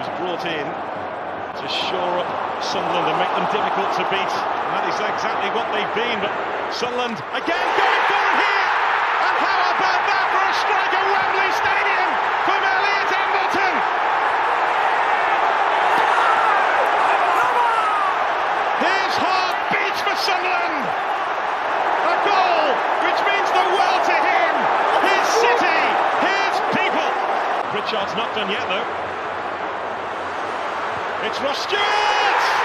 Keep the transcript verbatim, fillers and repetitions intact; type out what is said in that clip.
was brought in to shore up Sunderland and make them difficult to beat. And that is exactly what they've been. But Sunderland again going forward here. And how about that for a strike at Wembley Stadium from Elliot Embleton? His heart beats for Sunderland. A goal which means the world to him, his city, his people. Pritchard's not done yet though. It's Ross Stewart!